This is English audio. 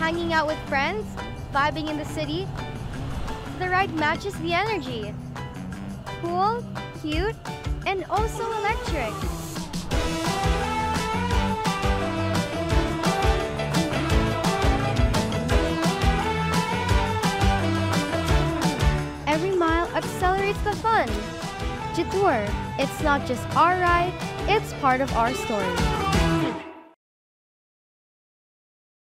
hanging out with friends, vibing in the city, the ride matches the energy. Cool, cute, and also electric. Every mile accelerates the fun. JETOUR, it's not just our ride, it's part of our story.